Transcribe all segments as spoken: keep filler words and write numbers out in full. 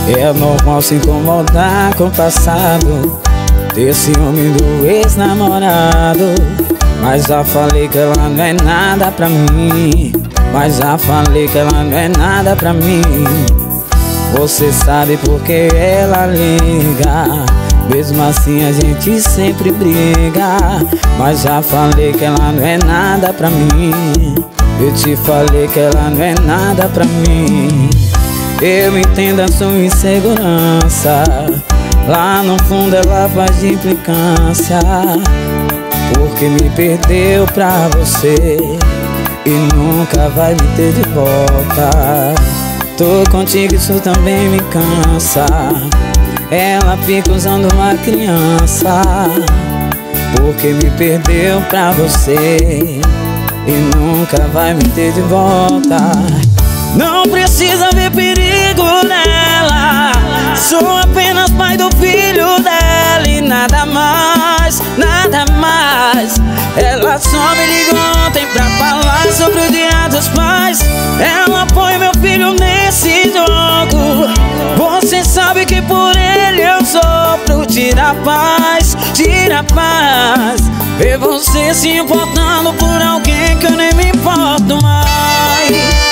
É normal se incomodar com o passado, ter ciúme do ex-namorado. Mas já falei que ela não é nada pra mim. Mas já falei que ela não é nada pra mim. Você sabe porque ela liga, mesmo assim a gente sempre briga. Mas já falei que ela não é nada pra mim. Eu te falei que ela não é nada pra mim. Eu entendo a sua insegurança, lá no fundo ela faz de implicância, porque me perdeu pra você e nunca vai me ter de volta. Tô contigo, isso também me cansa. Ela fica usando uma criança, porque me perdeu pra você e nunca vai me ter de volta. Não precisa ver perigo nela, sou apenas pai do filho dela e nada mais, nada mais. Ela só me ligou ontem pra falar sobre o dia dos pais. Ela põe meu filho nesse jogo. Você sabe que por ele eu sofro. Tira a paz, tira a paz. Ver você se importando por alguém que eu nem me importo mais.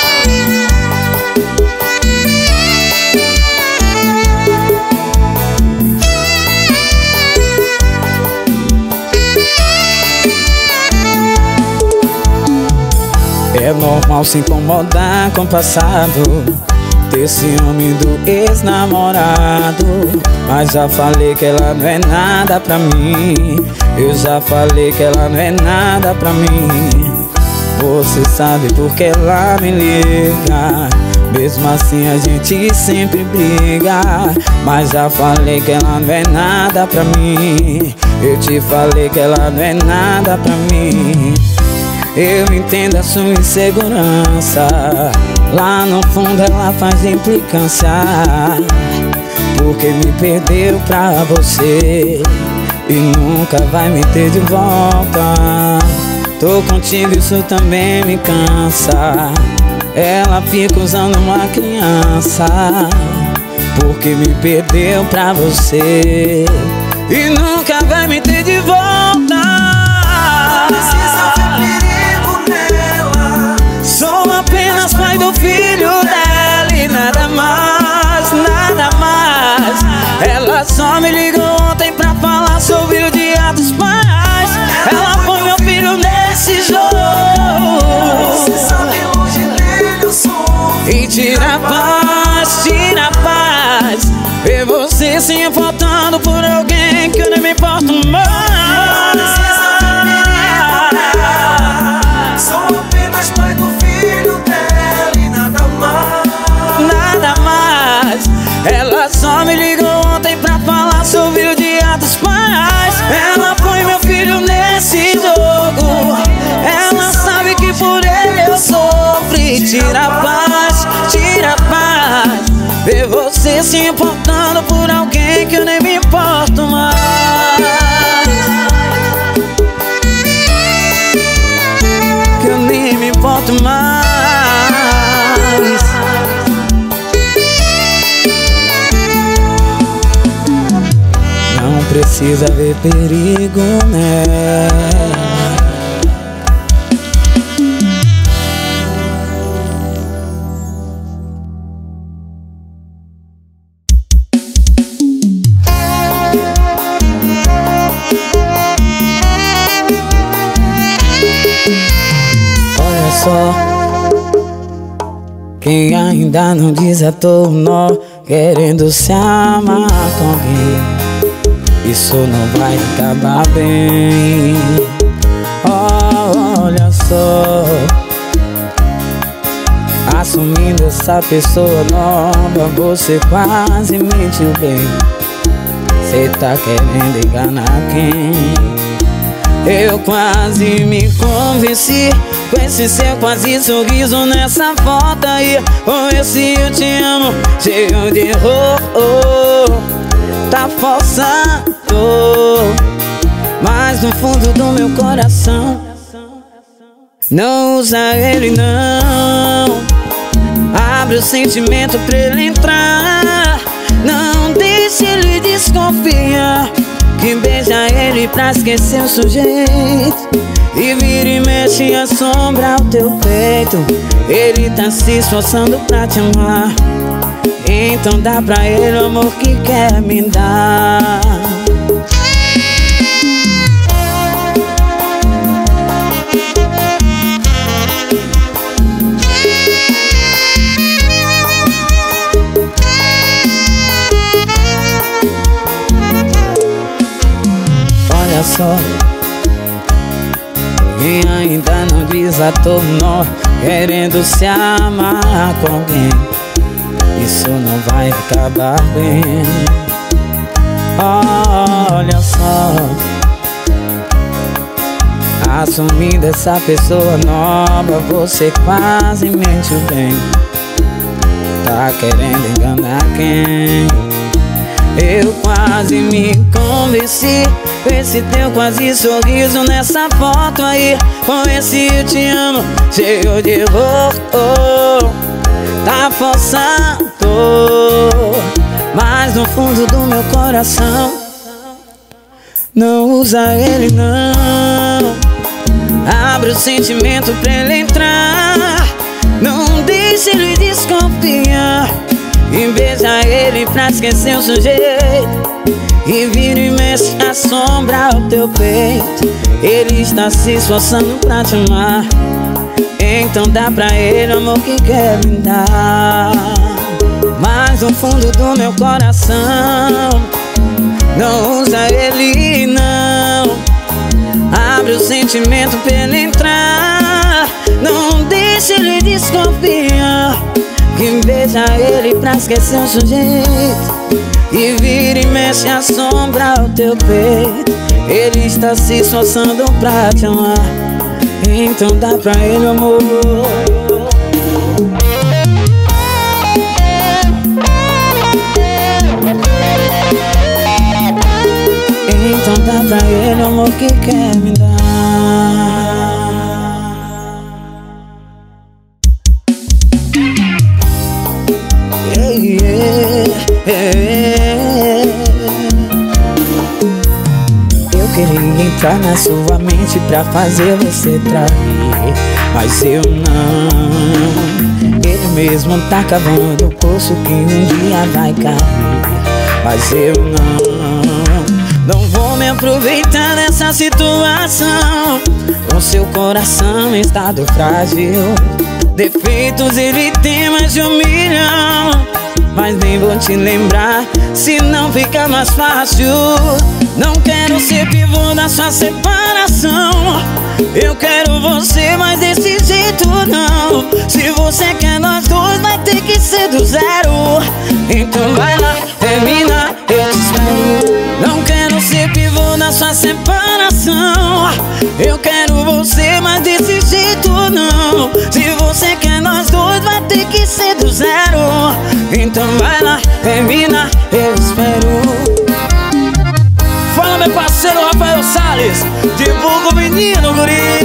É normal se incomodar com o passado, ter ciúme do ex-namorado. Mas já falei que ela não é nada pra mim. Eu já falei que ela não é nada pra mim. Você sabe porque ela me liga, mesmo assim a gente sempre briga. Mas já falei que ela não é nada pra mim. Eu te falei que ela não é nada pra mim. Eu entendo a sua insegurança, lá no fundo ela faz implicância, porque me perdeu pra você e nunca vai me ter de volta. Tô contigo, isso também me cansa. Ela fica usando uma criança, porque me perdeu pra você e nunca vai me ter de volta. Sou apenas pai do filho dela e nada mais, nada mais. Ela só me ligou ontem pra falar sobre o dia dos pais. Ela põe meu filho nesse jogo. Você sabe longe dele eu sou. E tira a paz, tira a paz. Ver você se importando por alguém que eu nem me importo mais. Sou apenas pai do filho dela e nada mais, nada mais. Ela só me ligou ontem pra falar sobre o dia dos pais. Ela põe meu filho nesse jogo. Ela sabe que por ele eu sofro. E tira a paz, tira a paz. Ver você se importando por alguém que eu nem me importo mais. Que eu nem me importo mais. Não precisa ver perigo nela. Só quem ainda não desatou o nó, querendo se amar com alguém, isso não vai acabar bem. Oh, olha só, assumindo essa pessoa nova, você quase mentiu bem. Cê tá querendo enganar quem? Eu quase me convenci com esse seu quase sorriso nessa foto aí, com esse eu te amo cheio de erro. Tá forçando, mas no fundo do meu coração não usa ele não. Abre o sentimento pra ele entrar. Não deixe ele desconfiar que beija ele pra esquecer o sujeito. E vira e mexe a sombra ao teu peito. Ele tá se esforçando pra te amar, então dá pra ele o amor que quer me dar. Olha só, quem ainda não desatou o nó, querendo se amar com alguém, isso não vai acabar bem. Olha só, assumindo essa pessoa nova, você quase mente bem. Tá querendo enganar quem? Eu quase me convenci com esse teu quase sorriso nessa foto aí, com esse eu te amo cheio de erro. Tá forçando, mas no fundo do meu coração não usa ele não. Abre o sentimento pra ele entrar, não deixe ele desconfiar e beija ele pra esquecer o sujeito. E vira e mexe a sombra ao teu peito. Ele está se esforçando pra te amar, então dá pra ele o amor que quer me dar. Mas no fundo do meu coração não usa ele não. Abre o sentimento pra ele entrar, não deixe ele desconfiar que beija ele pra esquecer o sujeito. E vira e mexe a sombra ao teu peito. Ele está se esforçando pra te amar, então dá pra ele amor. Então dá pra ele amor que quer me dar. Yeah, yeah, yeah. Eu queria entrar na sua mente pra fazer você trair, mas eu não. Ele mesmo tá cavando o poço que um dia vai cair, mas eu não. Não vou me aproveitar dessa situação, com seu coração em estado frágil. Defeitos ele tem mais de um milhão, mas nem vou te lembrar, se não fica mais fácil. Não quero ser pivô da sua separação, eu quero você, mas desse jeito não. Se você quer nós dois, vai ter que ser do zero. Então vai lá, termina, eu te espero. Não quero ser pivô da sua separação, eu quero você, mas desse jeito não. Se você quer nós dois, vai ter que ser do zero. Então vai lá, termina, eu espero. Fala meu parceiro Rafael Salles, divulga o menino guri.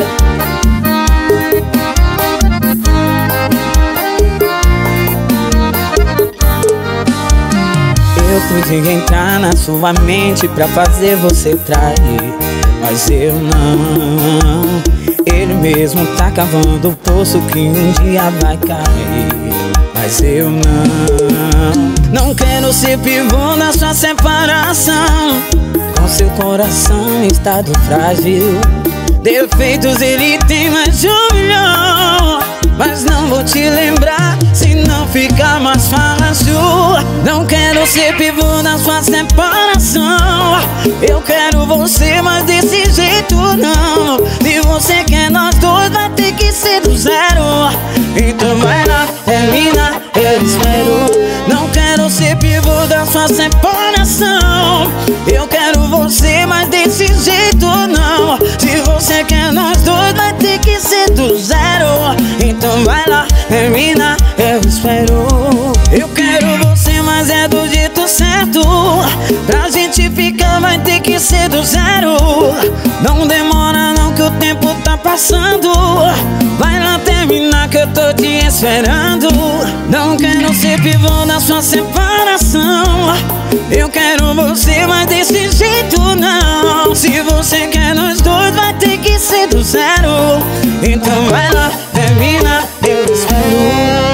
Eu podia entrar na sua mente pra fazer você trair, mas eu não. Ele mesmo tá cavando o poço que um dia vai cair, mas eu não. Não quero ser pivô na sua separação, com seu coração em estado frágil. Defeitos ele tem mais de um milhão, mas não vou te lembrar, se não fica mais fácil. Não quero ser pivô na sua separação, eu quero você, mas desse jeito não. Se você quer nós dois, vai ter que ser do zero. Então vai lá, termina, eu espero. Não quero ser pivô da sua separação, eu quero você, mas desse jeito não. Se você quer nós dois, vai ter que ser do zero. Então vai lá, termina, eu espero. Eu quero você, mas é do jeito certo. Pra gente ficar vai ter que ser do zero. Não demora não que o tempo tá passando. Vai lá terminar que eu tô te esperando. Não quero ser pivô da sua separação, Eu quero você, mas desse jeito não. Se você quer nós dois, vai ter que ser do zero. Então vai lá, termina, eu espero.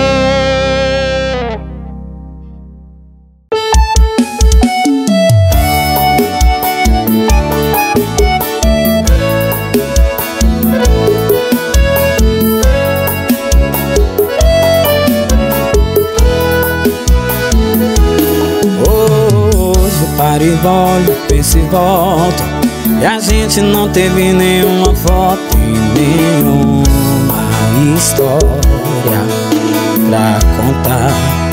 Pare e olho, penso e volto. E a gente não teve nenhuma foto e nenhuma história pra contar.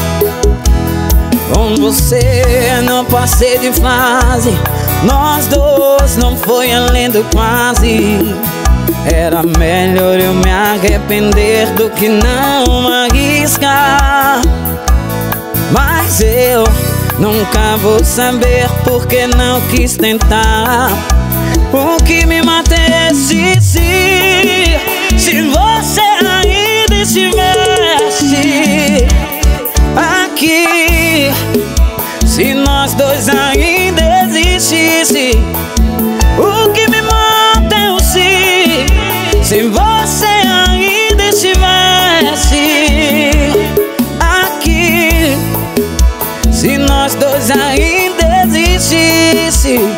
Com você não passei de fase. Nós dois não foi além do quase. Era melhor eu me arrepender do que não arriscar. Mas eu nunca vou saber porque não quis tentar. O que me mata é esse se Se você ainda estivesse aqui, se nós dois ainda existissem. O que me mata é o se Se você ainda estivesse aqui, se nós dois ainda existissem.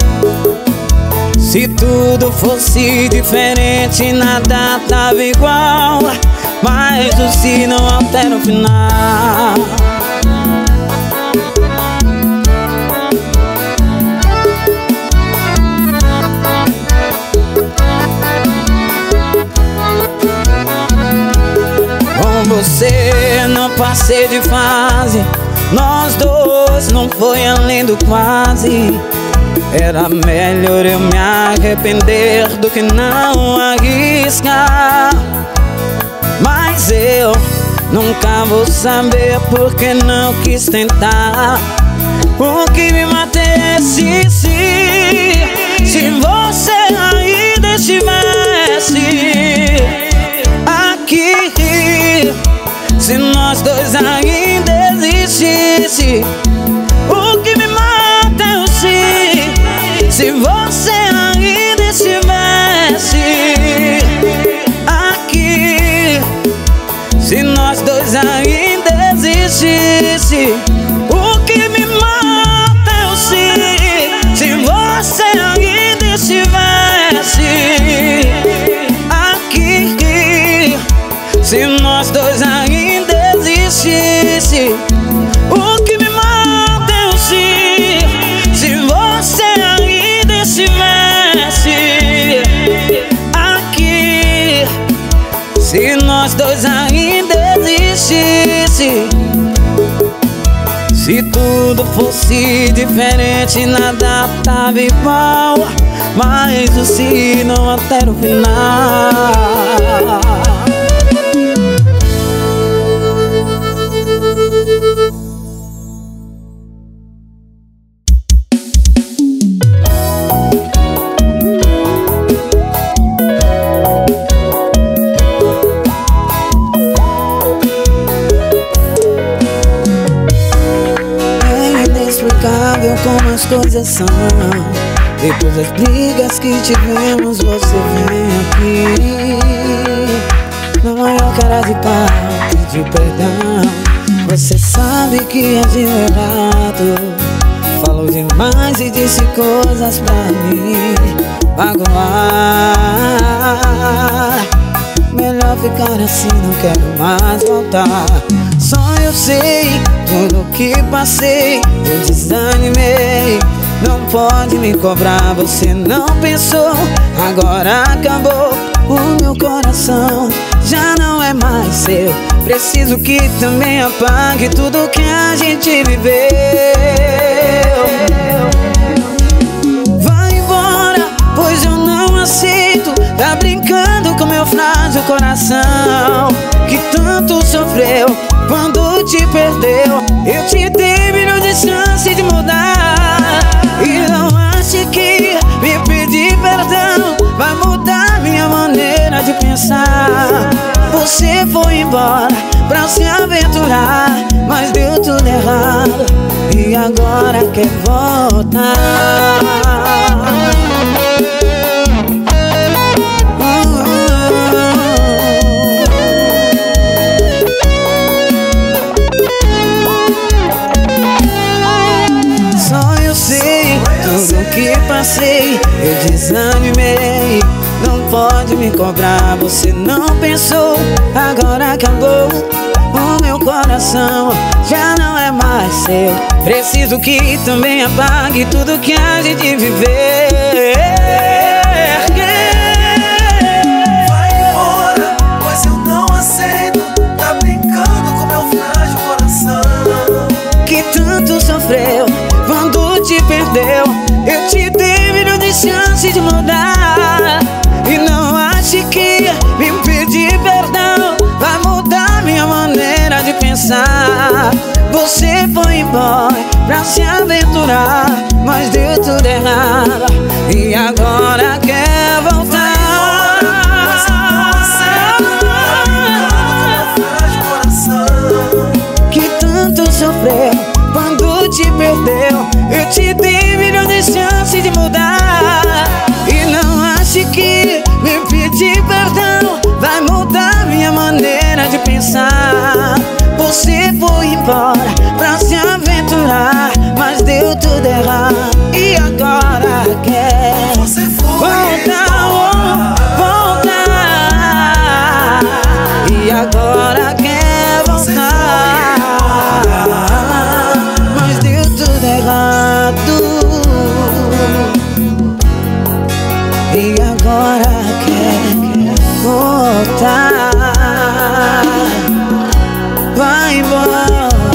Se tudo fosse diferente, nada tava igual. Mas o se não altera o final. Com você não passei de fase. Nós dois não foi além do quase. Era melhor eu me arrepender do que não arriscar. Mas eu nunca vou saber porque não quis tentar. O que me mata é esse se Se você ainda estivesse aqui, se nós dois ainda existissem. O que me mata é o se Se você ainda estivesse aqui, se nós dois ainda existissem. O que me mata é o se Se você ainda estivesse aqui, se nós dois ainda existissem. O que me mata é o se Se você ainda estivesse aqui, se nós dois ainda existissem. Se tudo fosse diferente, nada tava igual. Mas o se não altera o final. Como as coisas são. Depois das brigas que tivemos, você vem aqui na maior cara de pau, pedir perdão. Você sabe que agiu errado, falou demais e disse coisas pra me magoar. Melhor ficar assim, não quero mais voltar. Só eu sei tudo que passei, eu desanimei. Não pode me cobrar, você não pensou. Agora acabou, o meu coração já não é mais seu. Preciso que também apague tudo que a gente viveu. Vai embora, pois eu não aceito. Tá brincando com meu frágil coração, que tanto sofreu quando te perdeu. Eu te dei milhões de chances de mudar, e não ache que me pedir perdão vai mudar minha maneira de pensar. Você foi embora pra se aventurar, mas deu tudo errado, e agora quer voltar. Só eu sei tudo que passei, eu desanimei. Não pode me cobrar, você não pensou. Agora acabou, o meu coração já não é mais seu. Preciso que também apague tudo que a gente viver. Vai embora, pois eu não aceito. Tá brincando com meu frágil coração, que tanto sofreu quando te perdeu. Eu te dei milhões de chances de mudar, e não ache que me pedir perdão vai mudar minha maneira de pensar. Você foi embora pra se aventurar, mas deu tudo errado e agora quer voltar. Que tanto sofreu quando te perdeu. Eu te dei milhões de chances de mudar, e não ache que me pedir perdão vai mudar minha maneira de pensar. Você foi embora pra se aventurar, mas deu tudo errado e agora quer você foi voltar, voltar. E agora quer voltar, mas deu tudo errado e agora quer voltar. Vai embora.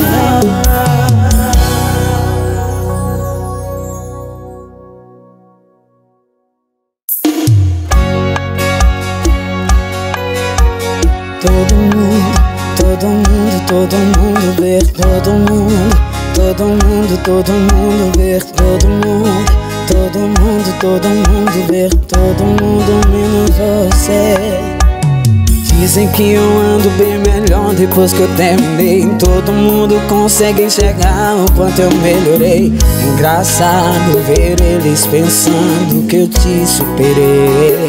Todo mundo, todo mundo, todo mundo ver, todo mundo, todo mundo, todo mundo ver, todo mundo, todo mundo, todo mundo ver, todo mundo menos você. Dizem que eu ando bem melhor depois que eu terminei. Todo mundo consegue enxergar o quanto eu melhorei. Engraçado ver eles pensando que eu te superei,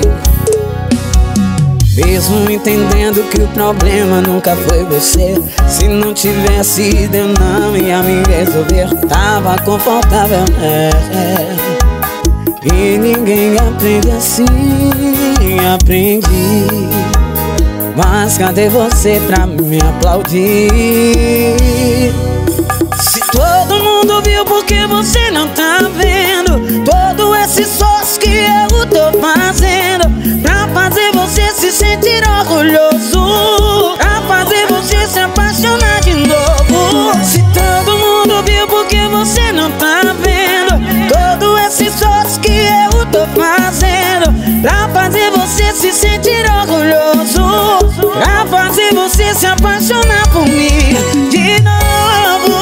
mesmo entendendo que o problema nunca foi você. Se não tivesse ido eu não ia me resolver. Tava confortável, é, é. E ninguém aprende assim, aprendi. Mas cadê você pra me aplaudir? Se todo mundo viu, por que você não tá vendo? Todo esse esforço que eu tô fazendo pra fazer você se sentir orgulhoso, pra fazer você se apaixonar de novo. Se todo mundo viu, por que você não tá vendo? Todo esse esforço que eu tô fazendo pra fazer você se sentir orgulhoso, pra fazer você se apaixonar por mim de novo.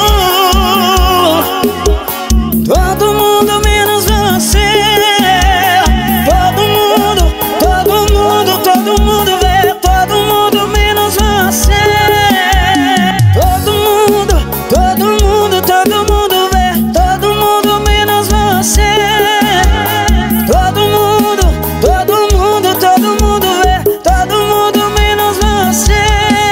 Todo mundo menos você. Todo mundo, todo mundo, todo mundo vê. Todo mundo menos você. Todo mundo, todo mundo, todo mundo vê. Todo mundo menos você. Todo mundo, todo mundo, todo mundo vê. Todo mundo menos você.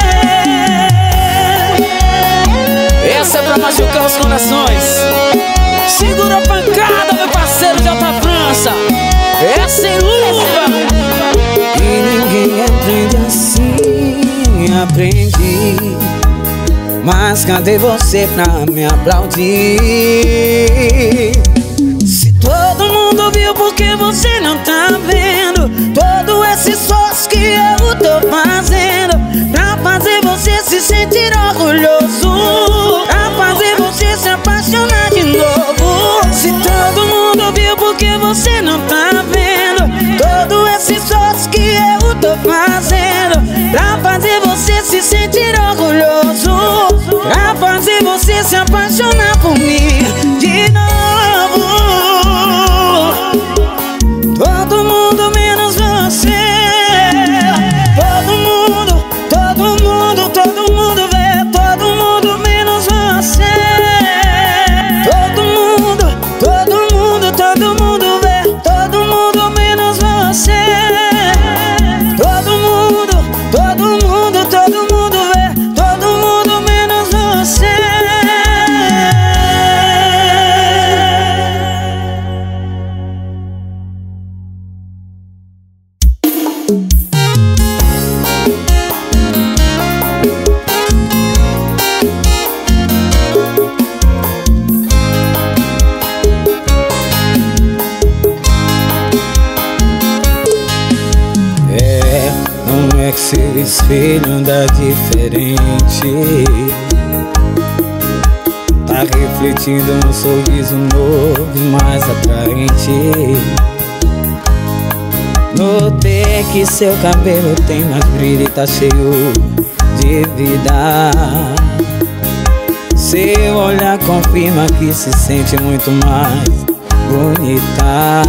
Essa é pra machucar os corações. Segura a pancada, meu parceiro de Alta França. É sem luva. E ninguém aprende assim, aprendi. Mas cadê você pra me aplaudir? Se todo mundo viu, por que você não tá vendo? Todo esse esforço que eu tô fazendo pra fazer você se sentir orgulhoso, pra fazer você se apaixonar de novo. Se todo mundo viu, por que você não tá vendo? Todo esse esforço que eu tô fazendo pra fazer você se sentir orgulhoso, pra fazer você se apaixonar por mim de novo. Todo mundo menos você. Todo mundo, todo mundo, todo mundo vê. Todo mundo menos você. seu espelho anda diferente. Tá refletindo um sorriso novo e mais atraente. Notei que seu cabelo tem mais brilho e tá cheio de vida. Seu olhar confirma que se sente muito mais bonita.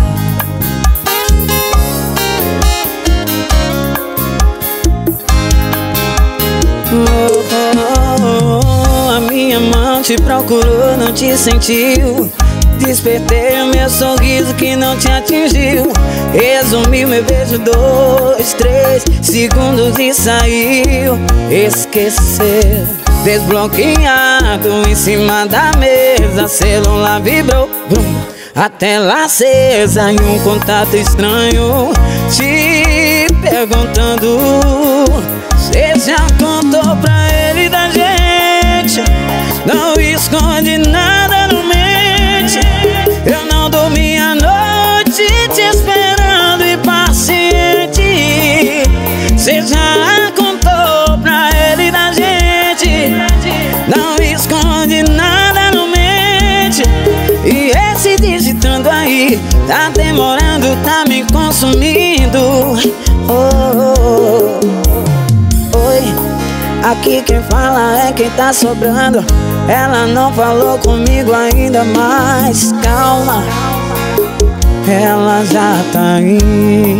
Oh, oh, oh, a minha mão te procurou, não te sentiu. Despertei o meu sorriso que não te atingiu. Resumi meu beijo, dois, três segundos e saiu. Esqueceu, desbloqueado em cima da mesa. Celular vibrou, brum, a tela acesa e um contato estranho te perguntando: cê já contou pra ele da gente? Não esconde nada, não mente. Eu não dormi a noite te esperando impaciente. Cê já contou pra ele da gente? Não esconde nada, não mente. E esse digitando aí tá demorando, tá me consumindo. Oh, oh, oh. Oi, aqui quem fala é quem tá sobrando. Ela não falou comigo ainda, mas calma, ela já tá aí.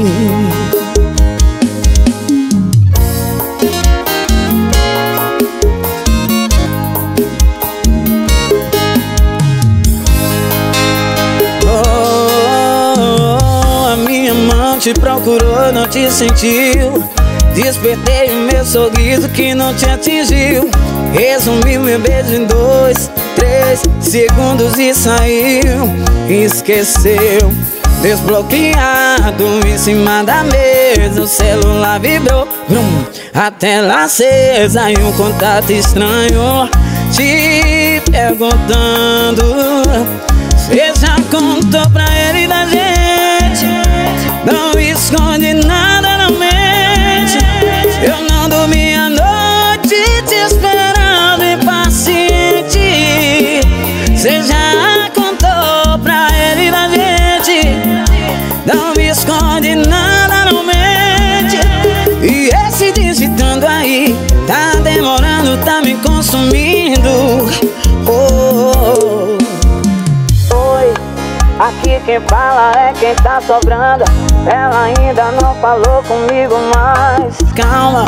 Oh, a minha mão te procurou, não te sentiu. Despertei o meu sorriso que não te atingiu. Resumi meu beijo em dois, três segundos e saiu. Esqueceu, desbloqueado em cima da mesa. O celular vibrou, brum, a tela acesa e um contato estranho te perguntando: cê já contou pra ele da gente? Não esconde nada, não mente. Eu não dormi a noite te esperando impaciente. Cê já contou pra ele da gente? Não me esconde nada, não mente. E esse digitando aí tá demorando, tá me consumindo. Oh, oh, oh. Oi, aqui quem fala é quem tá sobrando. Ela ainda não falou comigo, mas calma,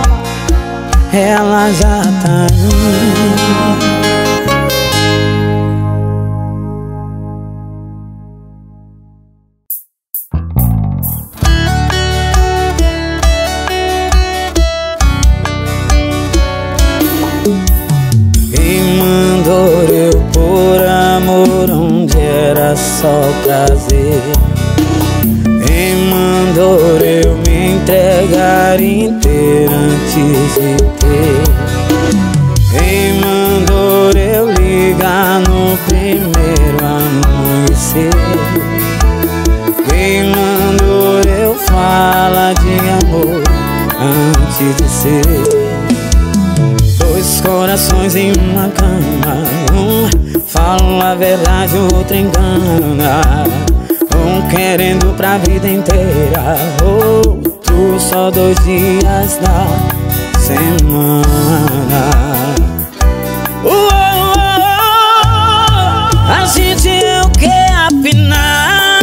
ela já tá aí. Quem mandou eu por amor onde era só prazer? Quem mandou eu me entregar inteiro antes de ter? Quem mandou eu ligar no primeiro amanhecer? Quem mandou eu falar de amor antes de ser? Dois corações em uma cama, um fala a verdade, o outro engana. Um querendo pra vida inteira, outro só dois dias da semana. uh, oh, oh, oh. A gente é o que afinar.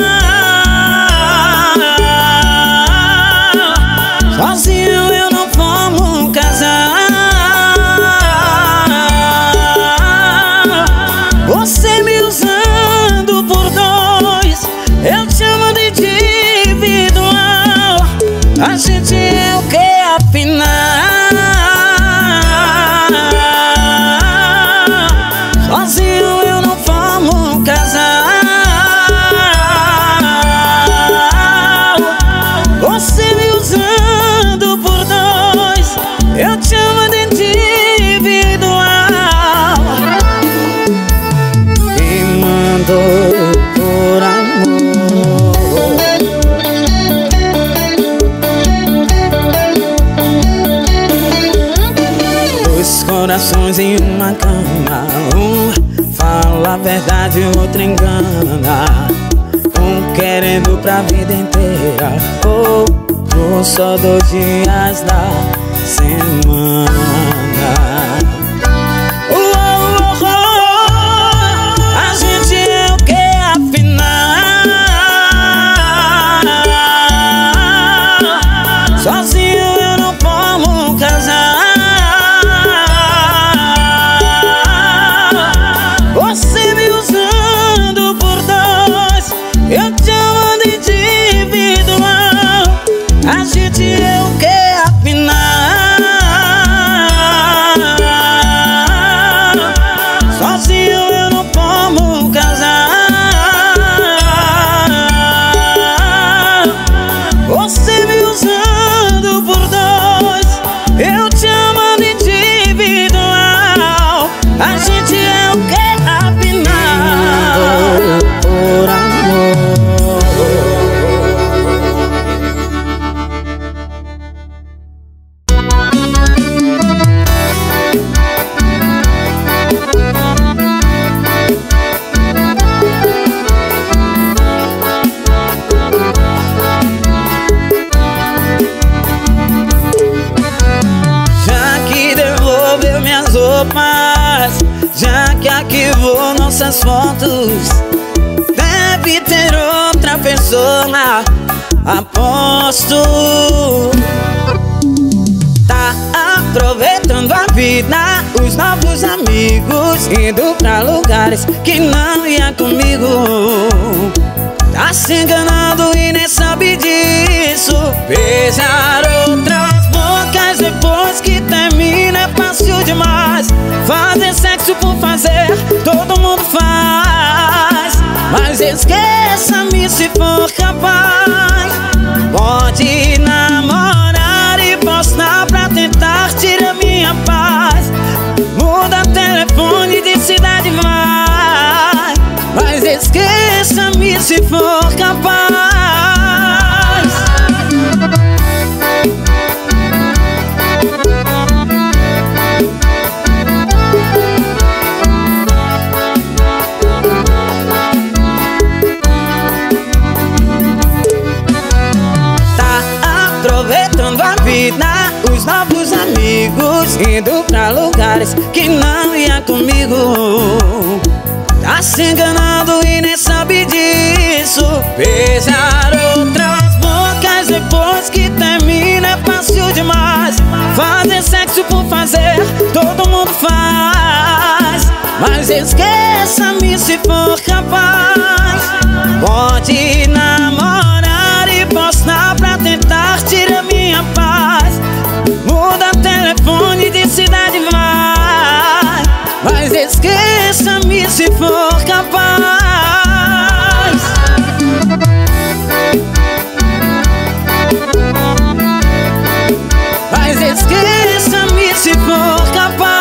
Sozinho eu não formo um casal. Você me usando por dois, eu te amo de individual. A gente é o que afinar. Sozinho eu não formo um casal. Você me usando por dois, eu te amo de individual. Quem mandou por amor? dois em uma cama. Um fala a verdade, o outro engana. Um querendo pra vida inteira, outro só dois dias da semana. Sozinho eu não como casar. Você me usando por dois, eu te amo de individual. A gente é o que afinal. Sozinho eu não como casar. Você me usando por dois, eu te amo de individual. A gente é o que afinal. Por amor. Já que arquivou nossas fotos, deve ter outra pessoa, aposto. Tá aproveitando a vida, os novos amigos, indo pra lugares que não ia comigo. Tá se enganando e nem sabe disso. Beijar outras bocas depois que termina é fácil demais. Fazer sexo por fazer, todo mundo faz. Mas esqueça-me se for capaz. Pode namorar e postar pra tentar tirar minha paz. Muda telefone de cidade, vai. Mas esqueça-me se for capaz. Tá aproveitando a vida, os novos amigos, indo pra lugares que não ia comigo. Tá se enganando e nem sabe disso. Beijar outras bocas depois que termina é fácil demais. Fazer sexo por fazer, todo mundo faz. Mas esqueça-me se for capaz. Pode namorar e postar pra tentar tirar minha paz. Muda telefone de cidade, vai. Mas esqueça-me se for capaz. Mas esqueça-me se for capaz.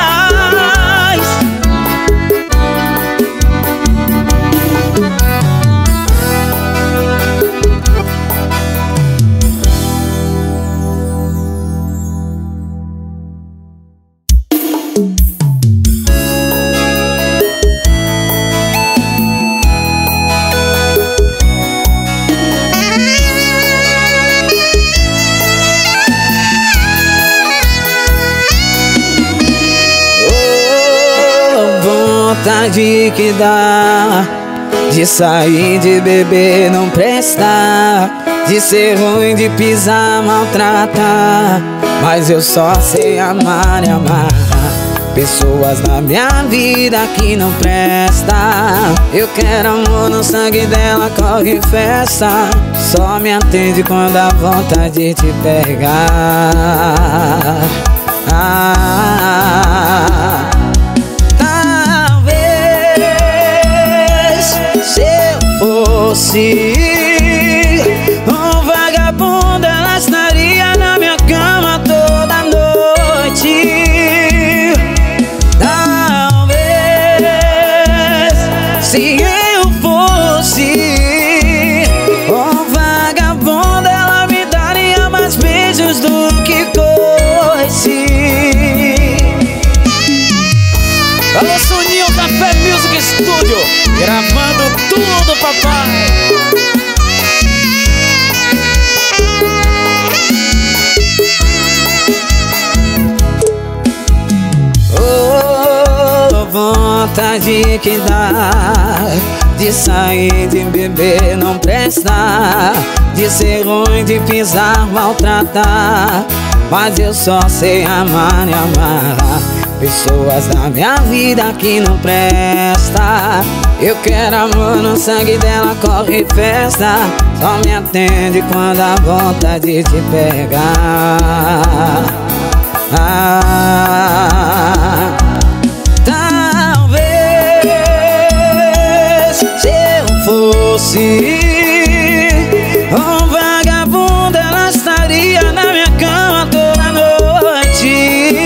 Vontade que dá de sair, de beber, não prestar, de ser ruim, de pisar, maltratar. Mas eu só sei amar e amar pessoas na minha vida que não prestam. Eu quero amor no sangue dela, corre festa. Só me atende quando a vontade de te pegar. Ah, fosse um vagabundo, ela estaria na minha cama toda noite. Talvez, se eu fosse um vagabundo, ela me daria mais beijos do que coice. Toninho Café Music Studio, gravando tudo, papai. Oh, vontade que dá de sair, de beber, não presta, de ser ruim, de pisar, maltratar. Mas eu só sei amar e amar pessoas da minha vida que não presta. Eu quero amor no sangue dela, corre festa. Só me atende quando a vontade te pegar. Ah, talvez se eu fosse um vagabundo, ela estaria na minha cama toda noite.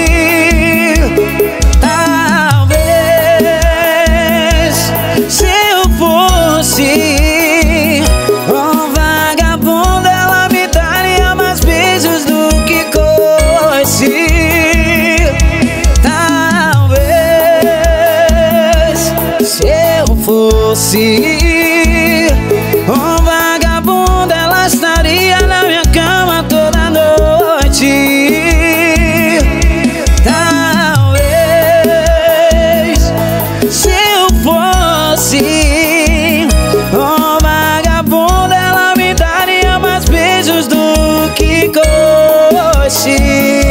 Talvez se eu fosse um vagabundo, ela me daria mais beijos do que coice. Talvez se eu fosse um vagabundo, ela estaria na minha cama toda noite. Talvez se eu fosse um vagabundo, ela me daria mais beijos do que coice.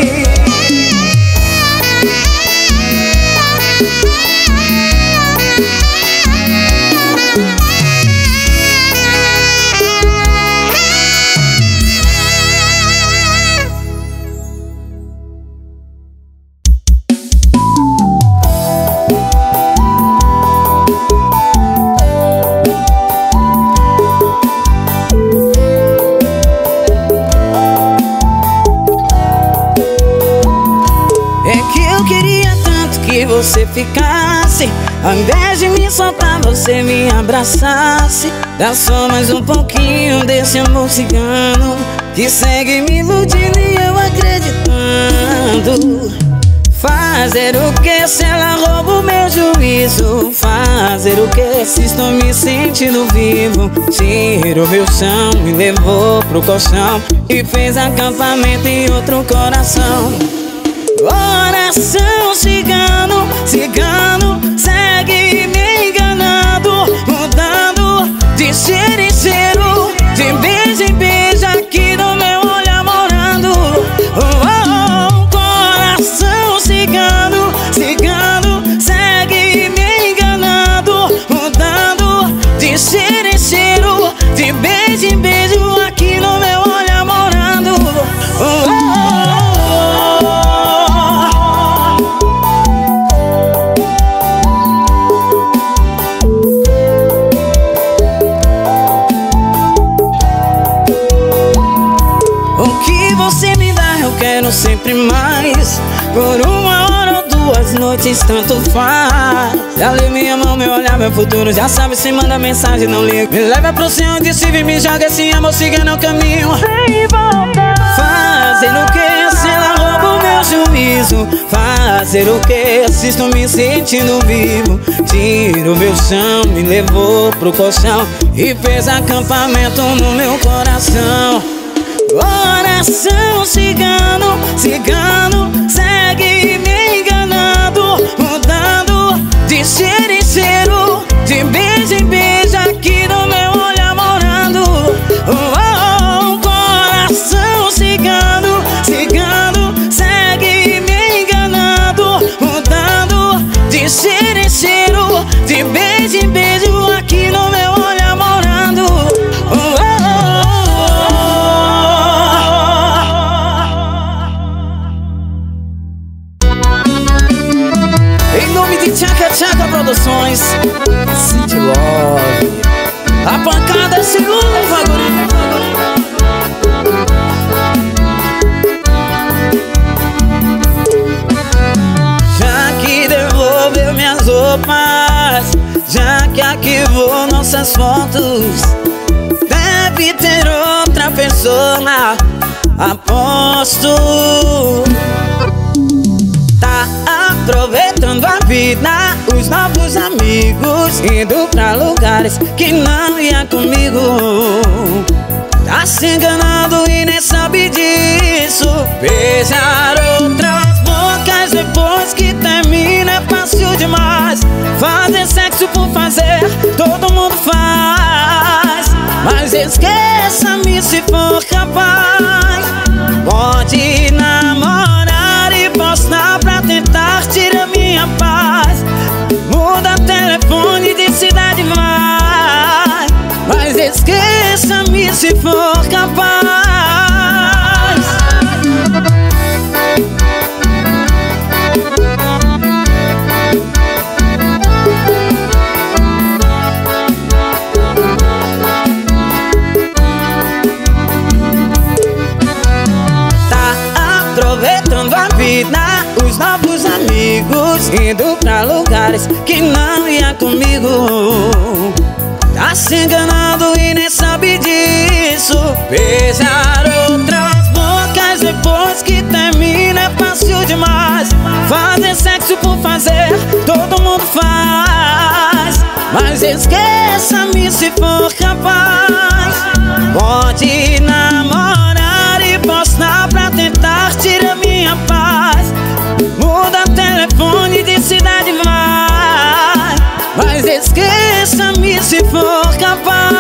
Você ficasse, ao invés de me soltar, você me abraçasse. Dá só mais um pouquinho desse amor cigano que segue me iludindo e eu acreditando. Fazer o que se ela rouba o meu juízo? Fazer o que se estou me sentindo vivo? Tirou meu chão, me levou pro colchão e fez acampamento em outro coração. Coração cigano, cigano, segue me enganando, mudando de cheiro em cheiro, de beijo em beijo, aqui no meu olhar morando. Oh, oh, coração cigano, cigano, segue me enganando, mudando de cheiro em cheiro, de beijo em beijo, aqui no meu olhar morando. Oh, oh, oh. Quero sempre mais, por uma hora ou duas noites, tanto faz. Já leu minha mão, meu olhar, meu futuro, já sabe se manda mensagem, não liga. Me leva pro céu onde se vive, me joga esse amor, siga no caminho. Fazer o que se ela rouba o meu juízo? Fazer o que se estou me sentindo vivo? Tiro meu chão, me levou pro colchão e fez acampamento no meu coração. Coração cigano, cigano, segue me enganando, mudando de cheiro em cheiro, de beijo em beijo, aqui no meu olhar morando. Oh, oh, coração cigano, cigano, segue me enganando, mudando de cheiro em cheiro, de beijo em beijo, aqui no meu olhar morando. Oh, oh, Tchaca Tchaca Produções, City Love, a pancada se luva, guri. Já que devolveu minhas roupas, já que arquivou nossas fotos, deve ter outra pessoa, aposto. Tá aproveitando aproveitando a vida, os novos amigos, indo pra lugares que não ia comigo. Tá se enganando e nem sabe disso. Beijar outras bocas depois que termina é fácil demais. Fazer sexo por fazer, todo mundo faz. Mas esqueça-me se for capaz. Pode namorar e postar pra tentar tirar minha paz. Muda telefone de cidade, vai. Mas esqueça-me se for capaz. Aproveitando a vida, os novos amigos, indo pra lugares que não ia comigo. Tá se enganando e nem sabe disso. Beijar outras bocas depois que termina é fácil demais. Fazer sexo por fazer, todo mundo faz. Mas esqueça-me se for capaz. Pode namorar e postar pra tentar tirar minha paz. Muda telefone de cidade, vai. Mas esqueça-me se for capaz.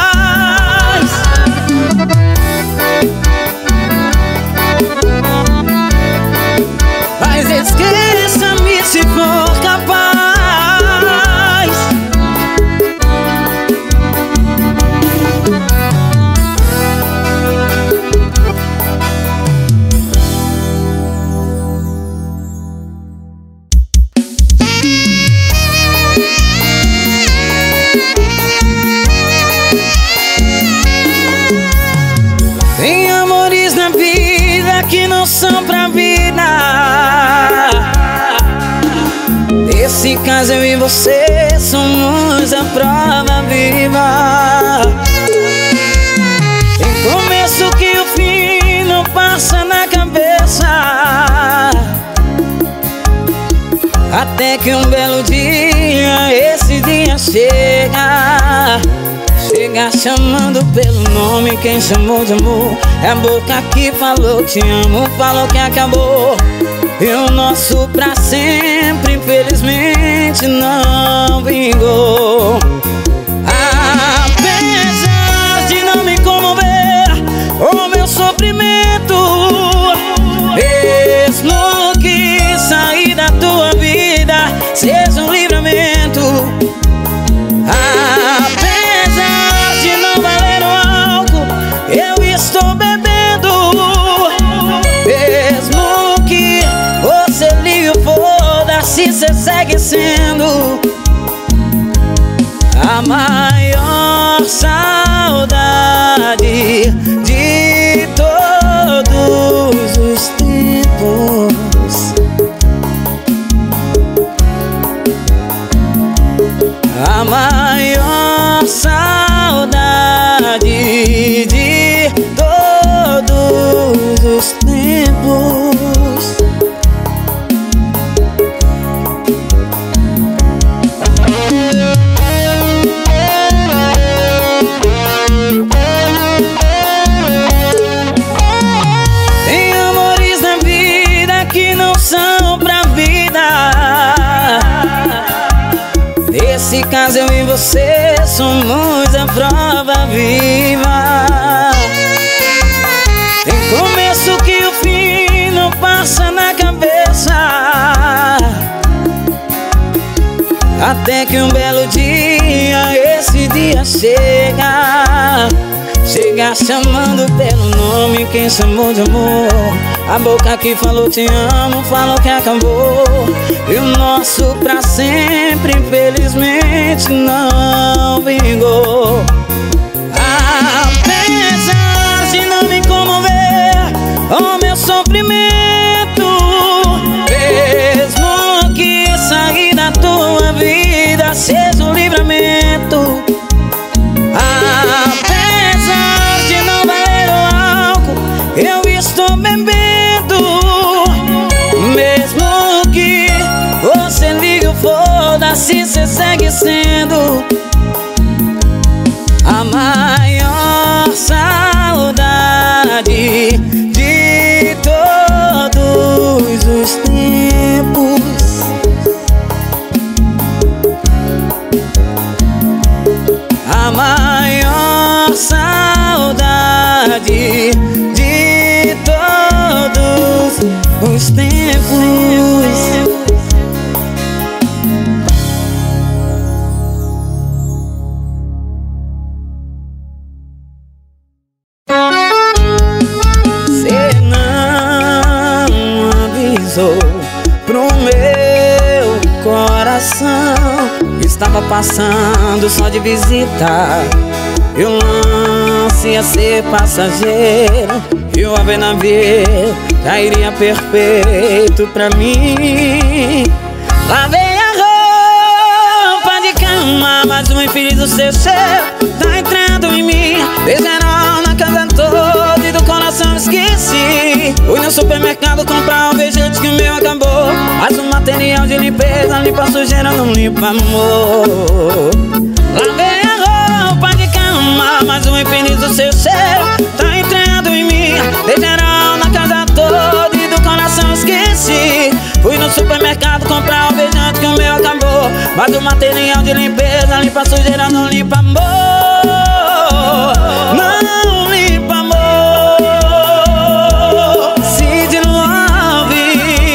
Mas esqueça-me se for capaz. Que não são pra vida. Nesse caso eu e você somos a prova viva. Tem começo que o fim não passa na cabeça. Até que um belo dia, esse dia chega. Chega chamando pelo nome, quem chamou de amor é a boca que falou te amo, falou que acabou. E o nosso pra sempre, infelizmente, não vingou. Apesar de não me comover o meu sofrimento, mesmo que sair da tua vida seja um livramento. Apesar de não valer o álcool, eu estou bebendo. Mesmo que você ligue o foda-se, cê segue sendo a maior saudade de todos os tempos. A maior saudade de todos os tempos. Tem amores na vida que não são pra vida. Nesse caso eu e você somos a prova viva. Tem começo que o fim não passa na cabeça. Até que um belo dia, esse dia chega. Chega chamando pelo nome, quem chamou de amor a boca que falou te amo, falou que acabou. E o nosso pra sempre, infelizmente, não vingou. Apesar de não me comover o meu sofrimento, mesmo que sair da tua vida seja um livramento. Apesar de não valer o álcool, eu estou bebendo. Mesmo que você se cê segue sendo a maior saudade de todos os tempos. A maior saudade de todos os tempos. Cê não avisou pro meu coração, estava passando só de visita, e o lance ia ser passageiro, e o ave navio cairia perfeito pra mim. Lavei a roupa de cama, mas o infeliz do seu cheiro tá entrando em mim. Beijaram na casa toda e do coração esqueci. Fui no supermercado comprar um alvejante que o meu acabou, mas o material de limpeza limpa a sujeira, não limpa amor. Lavei a roupa de cama, mas o infeliz do seu cheiro tá entrando em mim. Beijaram na casa toda e do coração esqueci. Fui no supermercado comprar um alvejante que o meu acabou, mas o material de limpeza limpa a sujeira, não limpa amor. Não limpa amor. Cid Love.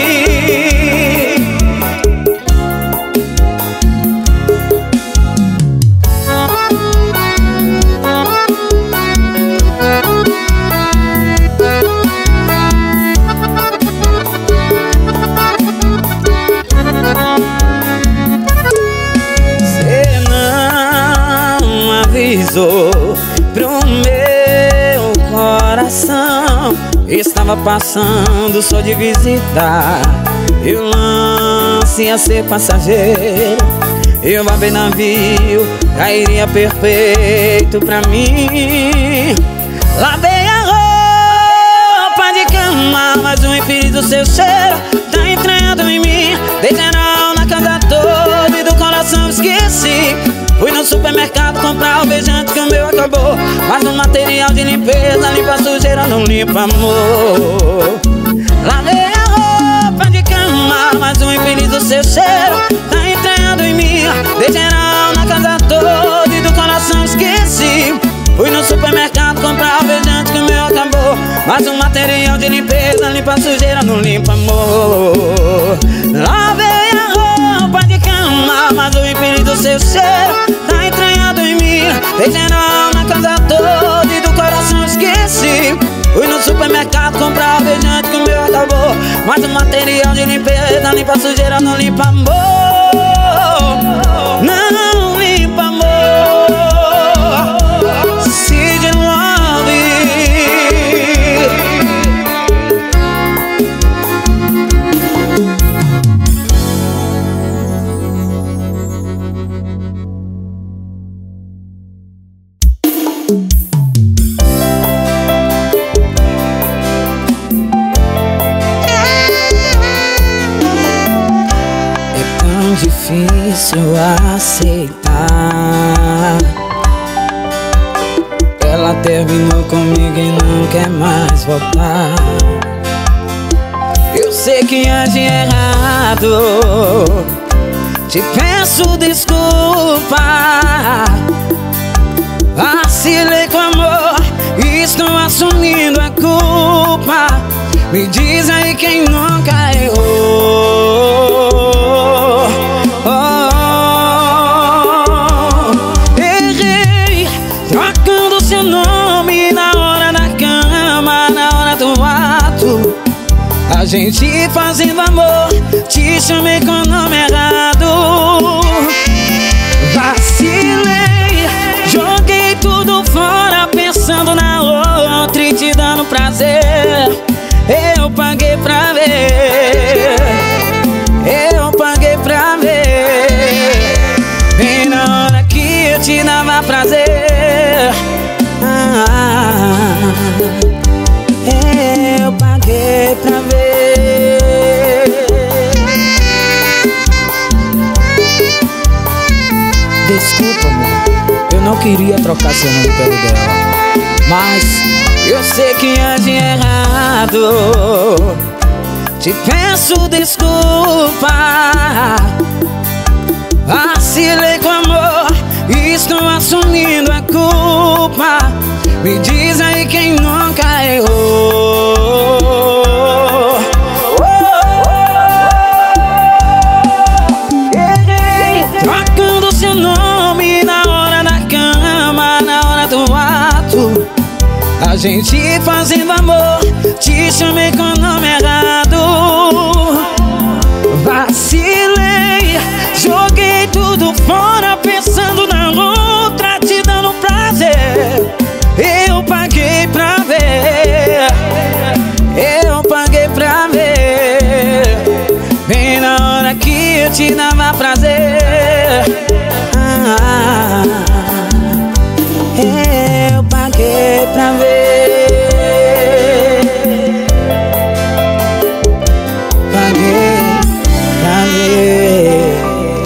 Cê não avisou pro meu coração, estava passando só de visita, e o lance ia ser passageiro, e o babe navio cairia perfeito pra mim. Lavei a roupa de cama, mas o infeliz do seu cheiro tá entrando em mim. Dei geral na casa toda e do coração esqueci. Fui no supermercado comprar o alvejante que o meu acabou, mas o material de limpeza limpa a sujeira, não limpa amor. Lavei a roupa de cama, mas o infeliz do seu cheiro tá entrando em mim. Dei geral na casa toda e do coração esqueci. Fui no supermercado comprar o alvejante que o meu acabou, mas o material de limpeza limpa a sujeira, não limpa amor. Lavei a roupa de cama, mas o infeliz do seu cheiro tá entranhado em mim. Dei geral na casa toda e do coração esqueci. Fui no supermercado comprar o alvejante que o meu acabou, mas o material de limpeza limpa a sujeira, não limpa amor. Não limpa amor. Cid Love. É tão difícil aceitar. Ela terminou comigo e não quer mais voltar. Eu sei que agi errado, te peço desculpa. Vacilei com amor e estou assumindo a culpa. Me diz aí quem nunca errou. Oh, oh, errei trocando seu nome na hora da cama, na hora do ato. A gente fazendo amor, te chamei com o nome errado. Vacilei, joguei tudo fora pensando na outra e te dando prazer. Eu paguei pra ver, eu paguei pra ver. Bem na hora que eu te dava prazer. Ah, eu paguei pra ver. Desculpa, amor, eu não queria trocar seu nome pelo dela, mas eu sei que agi errado. Te peço desculpa. Vacilei com amor e estou assumindo a culpa. Me diz aí quem nunca errou. Errei trocando seu nome na hora da cama, na hora do ato. A gente fazendo amor, te chamei com o nome errado. Vacilei, joguei tudo fora pensando na outra, te dando prazer. Eu paguei pra ver, eu paguei pra ver. Bem na hora que eu te dava prazer. Ah, eu paguei pra ver. Paguei pra ver.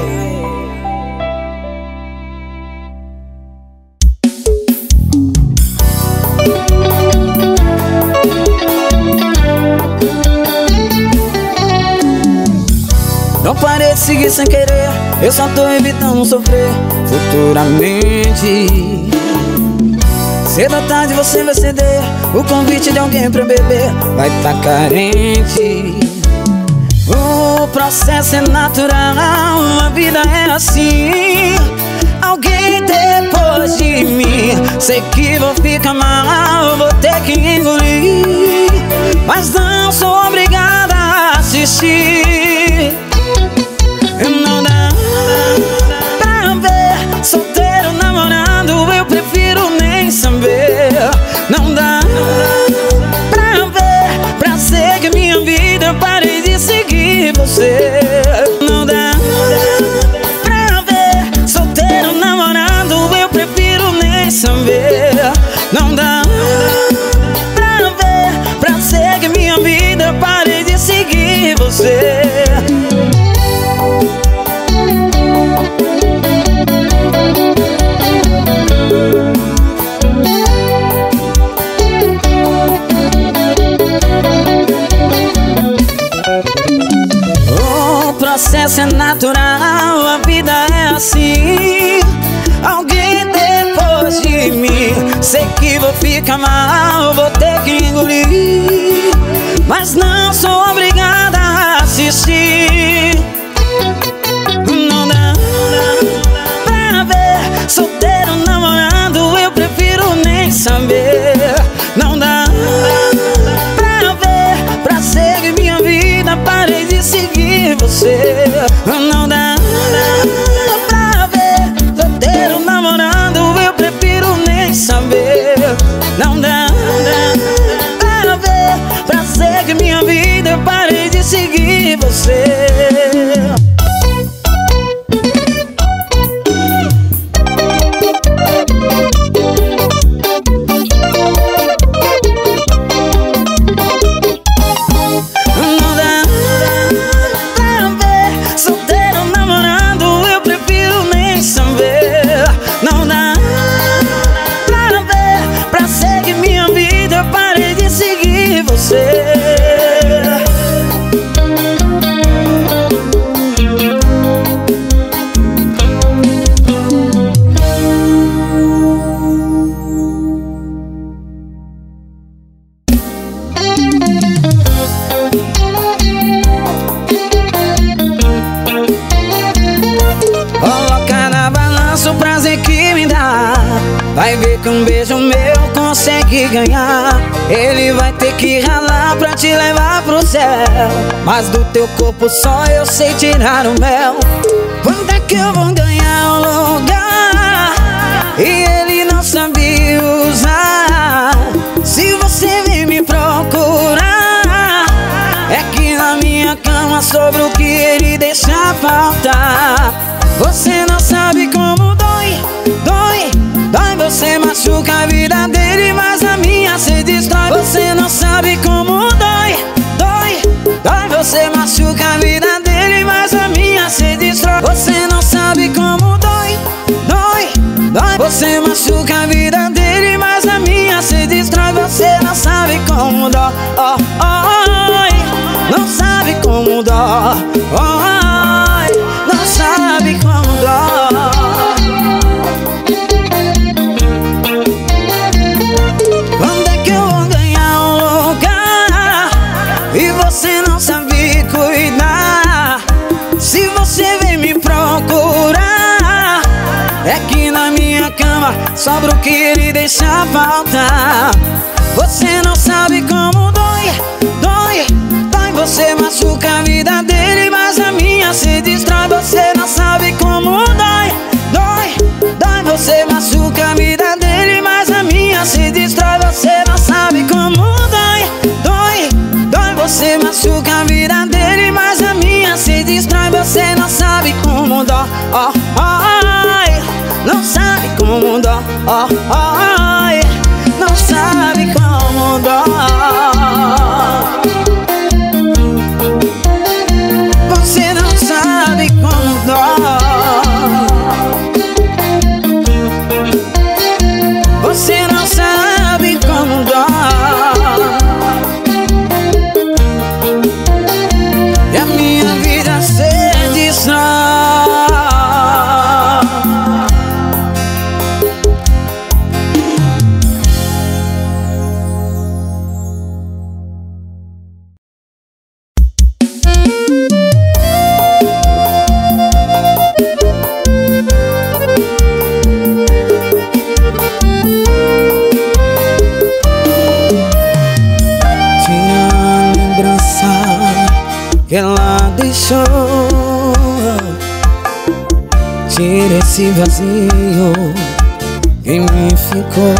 Não parei de seguir sem querer, eu só tô evitando sofrer futuramente. Cedo ou tarde você vai ceder o convite de alguém pra beber, vai tá carente. O processo é natural, a vida é assim. Alguém depois de mim, sei que vou ficar mal, vou ter que engolir, mas não sou obrigada a assistir. Não dá pra ver solteiro namorando, eu prefiro nem saber. Não dá pra ver, pra seguir minha vida, eu parei de seguir você. Não dá pra ver solteiro namorando, eu prefiro nem saber. Não dá pra ver, pra seguir minha vida, eu parei de seguir você. O processo é natural, a vida é assim. Alguém depois de mim, sei que vou ficar mal, vou ter que engolir, mas não sou obrigada a assistir. Não dá pra ver solteiro namorando, eu prefiro nem saber. Não dá pra ver, pra seguir minha vida, parei de seguir você. Não dá pra ver solteiro namorando, eu prefiro nem saber. Não dá pra ver, pra seguir minha vida, eu parei de seguir você. Vai ver que um beijo meu consegue ganhar. Ele vai ter que ralar pra te levar pro céu, mas do teu corpo só eu sei tirar o mel. Quando é que eu vou ganhar um lugar e ele não sabe usar? Se você vem me procurar, é que na minha cama sobre o que ele deixa faltar. Você não sabe como dói, dói, dói. Você machuca a vida dele, mas a minha se destrói. Você não sabe como dói, dói, dói. Você machuca a vida dele, mas a minha se destrói. Você não sabe como dói, Você machuca a vida dele, mas a minha se destrói. Você não sabe como dói, oh, oh, não sabe como dói, oh, não sabe como dói. Quando é que eu vou ganhar um lugar e você não sabe cuidar? Se você vem me procurar, é que na minha cama sobra o que ele deixa faltar. Você não sabe como dói, dói, dói. Você machuca a vida dele, mas a minha se destrói. Você não sabe como dói, dói, dói. Você machuca a vida dele, mas a minha se destrói. Você não sabe como dói, dói, dói. Você machuca a vida dele, mas a minha se destrói. Você não sabe como dói, oh, oh, não sabe como dói, oh, oh, não sabe como dói. Você não sabe como dói. Você não sabe como dói. E a minha vida se destrói. Que ela deixou, tira esse vazio que me ficou.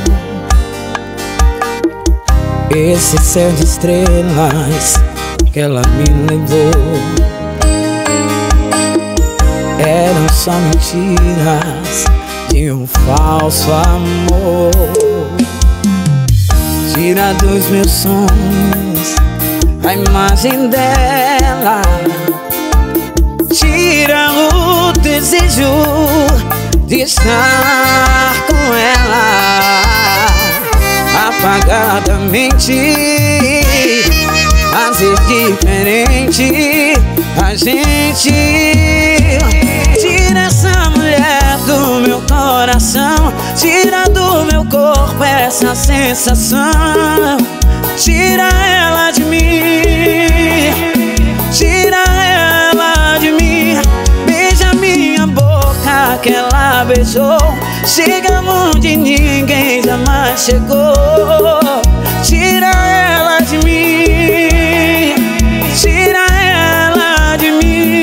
Esse céu de estrelas que ela me levou eram só mentiras de um falso amor. Tira dos meus sonhos a imagem dela, tira o desejo de estar com ela. Apagadamente fazer diferente a gente. Tira essa mulher do meu coração, tira do meu corpo essa sensação. Tira ela de mim, tira ela de mim. Beija minha boca que ela beijou, chega onde ninguém jamais chegou. Tira ela de mim, tira ela de mim.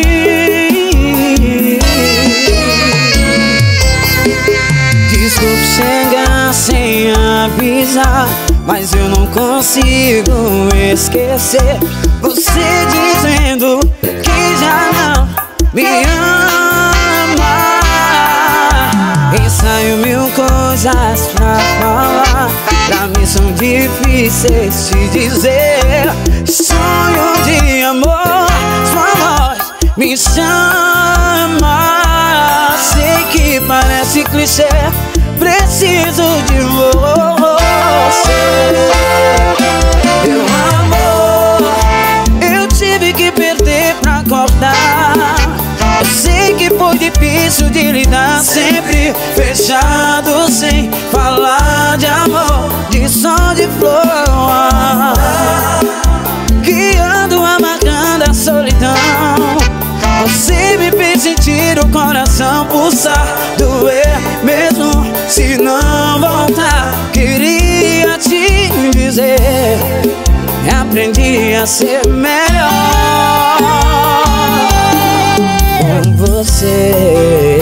Desculpe chegar sem avisar, mas eu não consigo esquecer você dizendo que já não me ama. Ensaio mil coisas pra falar, pra mim são difíceis de dizer. Sonho de amor, sua voz me chama. Sei que parece clichê, preciso de você. Meu amor, eu tive que perder pra acordar. Eu sei que foi difícil de lidar, sempre fechado, sem falar de amor, de som de flor, guiando, amargando a solidão. Você me fez sentir o coração pulsar, doer mesmo se não voltar. Queria te dizer, aprendi a ser melhor com você.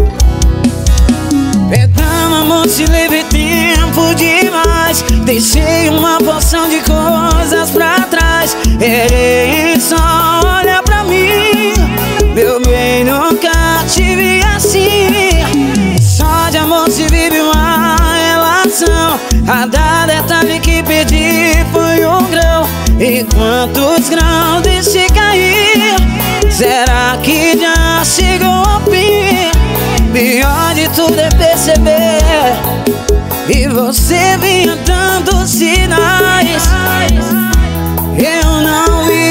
Perdão, amor, te levei tempo demais, deixei uma porção de coisas pra trás. Errei, só olha pra mim, meu bem, nunca tive assim. Só de amor se vive uma relação. Cada detalhe que perdi foi um grão. E quantos grãos deixei cair? Será que já chegou ao fim? Pior de tudo é perder perceber. E você vinha dando sinais, eu não vi.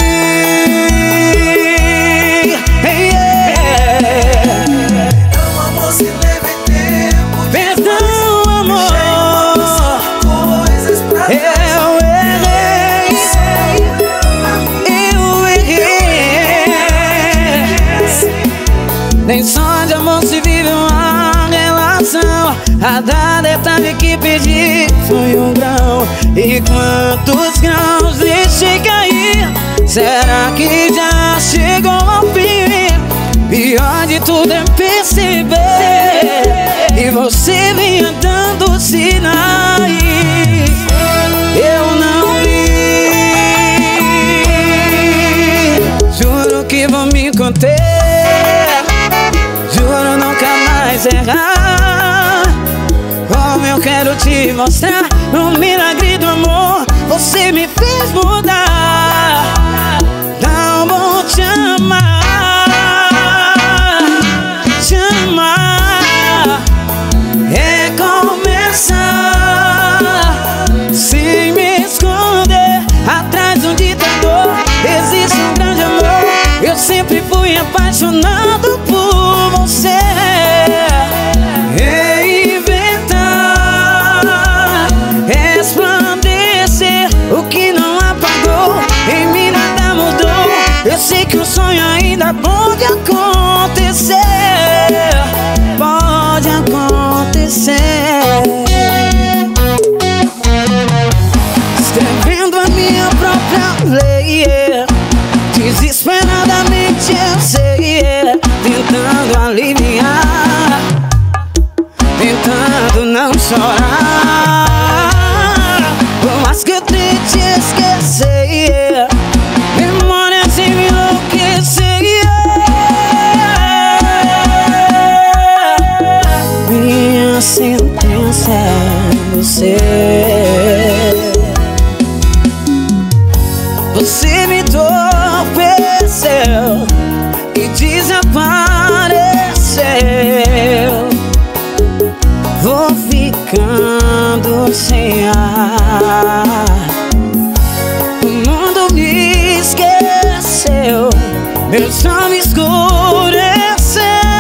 Nem só de amor se vive uma relação. Cada detalhe que pedi foi um grão. E quantos grãos deixei cair? Será que já chegou ao fim? Pior de tudo é perceber que você vinha dando sinais, eu não vi. Juro que vou me conter, juro nunca mais errar. Como eu quero te mostrar o milagre do amor, você me fez mudar. Tão bom te amar, te amar é começar sem me esconder atrás de um ditador. Existe um grande amor, eu sempre fui apaixonado por você. Reinventar, resplandecer o que não apagou, em mim nada mudou. Eu sei que o sonho ainda pode acontecer, pode acontecer. Escrevendo a minha própria lei, yeah. Desesperadamente eu sei, yeah. Tentando aliviar, tentando não chorar. Por mais que eu tente esquecer, yeah. Memória sem me enlouquecer, yeah. Minha sentença é você. Você me entorpeceu e desapareceu. Vou ficando sem ar, o mundo me esqueceu, meu sol me escureceu.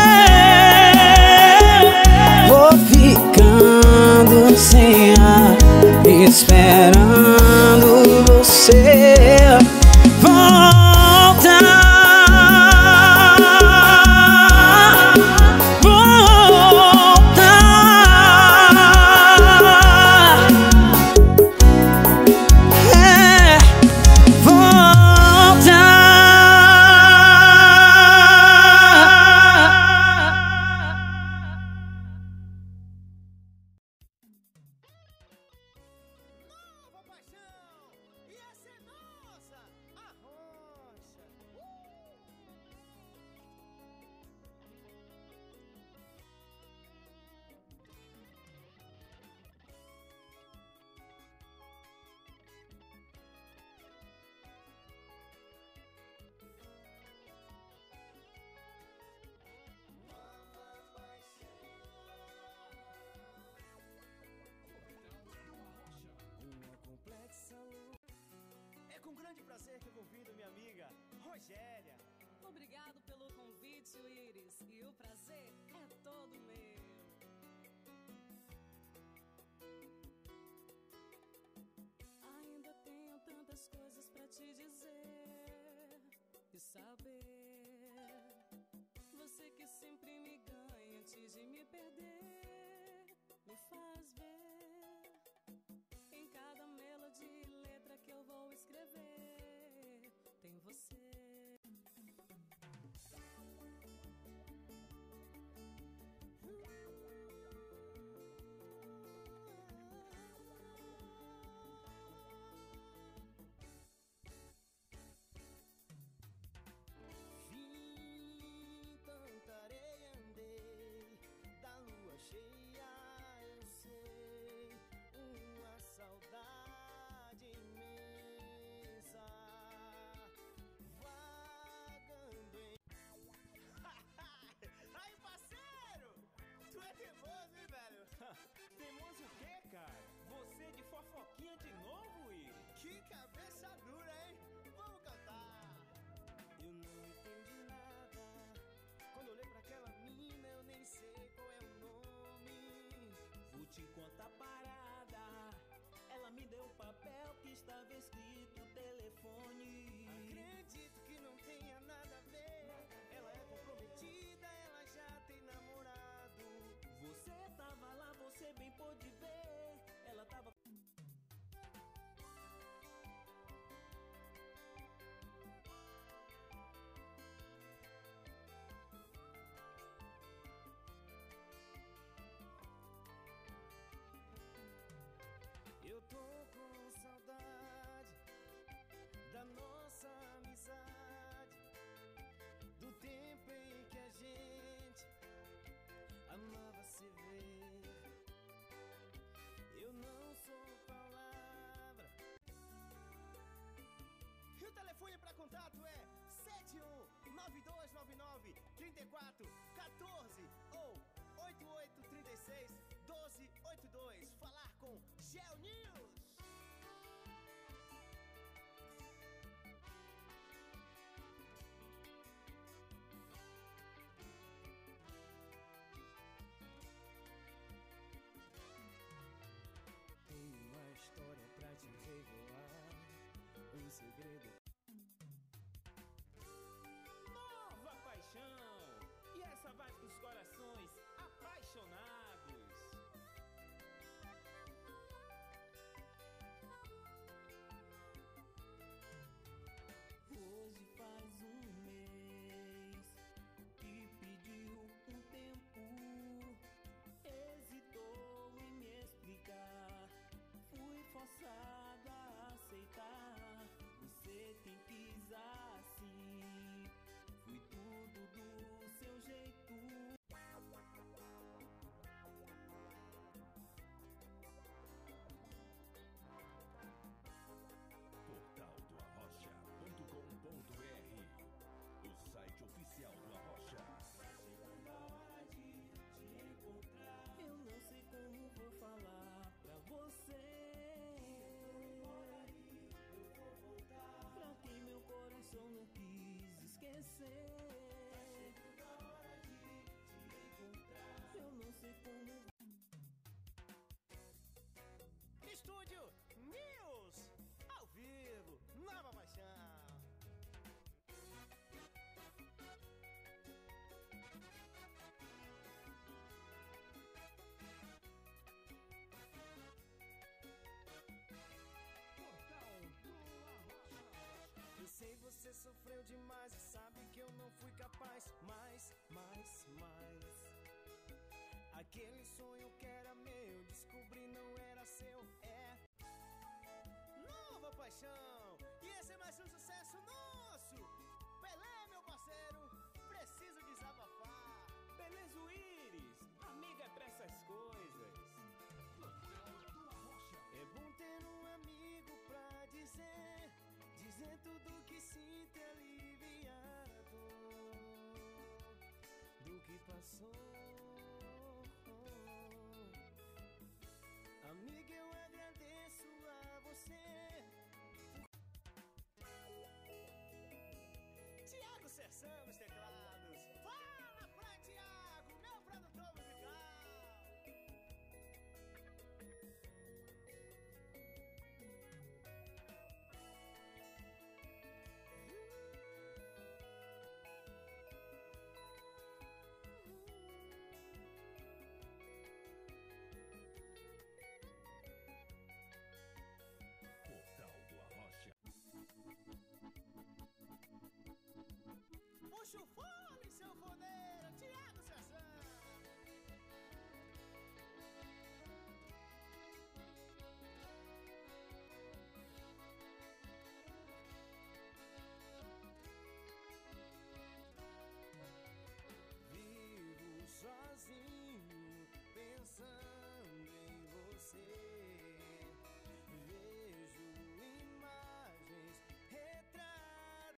Vou ficando sem ar, esperando você voltar, voltar, é, voltar. Nova paixão, e essa é nossa, a rocha. É com grande prazer que eu convido minha amiga Rogéria. Obrigado pelo convite, Iris, e o prazer é todo meu. Ainda tenho tantas coisas pra te dizer e saber. Você que sempre me ganha antes de me perder, me faz ver em cada melodia e letra que eu vou escrever, tem você. Vim, cantarei nove dois nove nove, três quatro um quatro ou oito oito três seis, um dois oito dois. Falar com Geo News. Tem uma história pra te revelar, um segredo. Nova paixão! E essa vai pros corações apaixonados. Hoje faz um mês que pediu um tempo, hesitou em me explicar, fui forçado a aceitar. Você tem quis assim, fui tudo do seu jeito. portal do arrocha ponto com ponto br, o site oficial do Arrocha. Eu não sei como vou falar pra você, pra quem meu coração não quis esquecer. Eu não sei como. Estúdio News, ao vivo, Nova Paixão. Eu sei, você sofreu demais e sabe que eu não fui capaz. Mais, mais, mais. Aquele sonho que era meu, descobri não era seu. É Nova Paixão. E esse é mais um sucesso nosso. Beleza, meu parceiro, preciso desabafar. Beleza, Iris, amiga é pra essas coisas. É bom ter um amigo pra dizer, dizer tudo que sinto, aliviado do que passou. Amiga, eu agradeço a você. Tiago Serção nos teclados. Fala pra Tiago, meu produtor musical. Portal do Arrocha. Puxa o fone, seu fodeiro, Tiago Serção. Vivo sozinho, pensando em você.